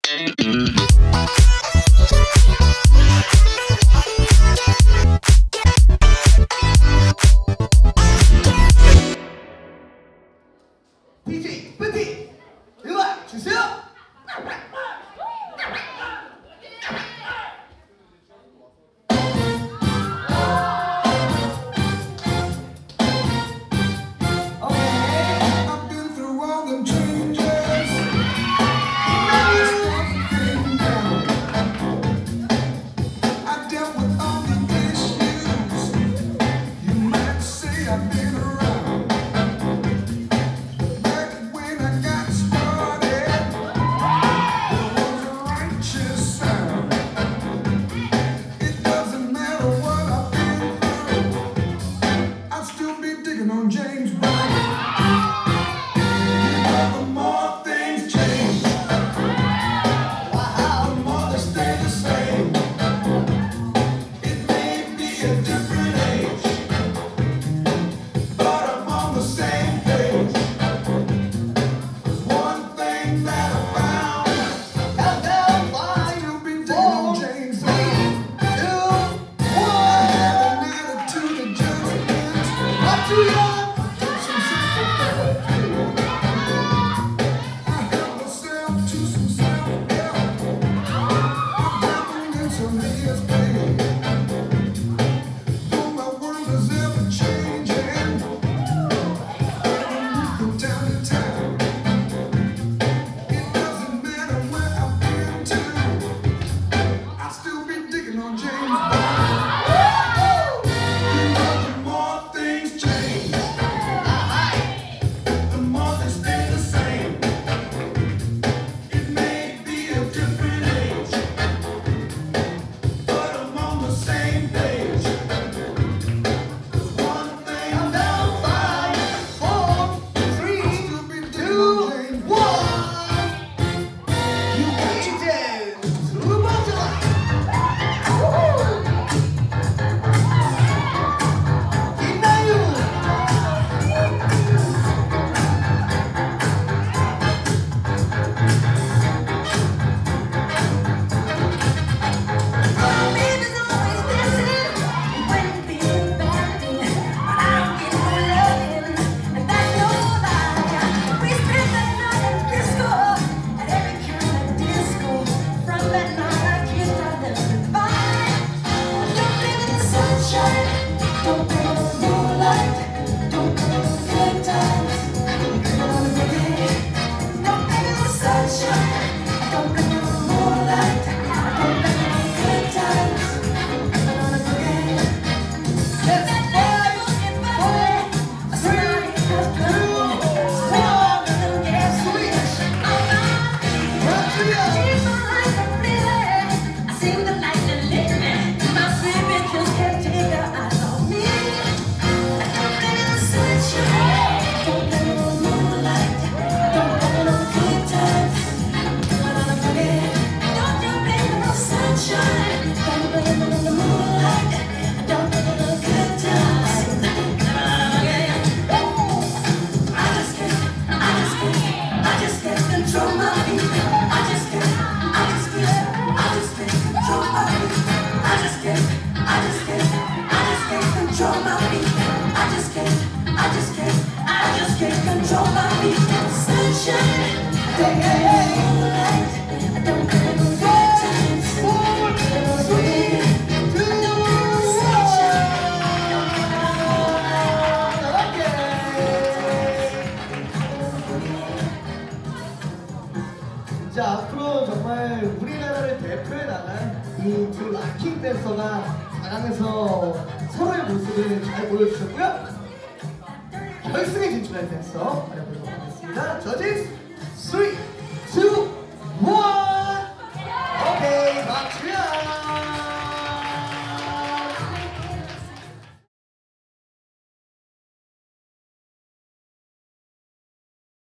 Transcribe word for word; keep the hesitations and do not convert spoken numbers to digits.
디제이 뿌띠 음악 주세요. On James Brown. The more things change, wow, the more they stay the same. It may be a different age, but I'm on the same page. There's one thing that I found, Countdown, five, still be digging on James Brown. two, one. I have an attitude of judgment. Up to you. 자, 앞으로 정말 우리나라를 대표해 나갈 이 두 락킹 댄서가 사 강에서 서로의 모습을 잘 보여주셨고요. 결승에 진출할 댄서 알아보도록 하겠습니다. 저지 삼, 이,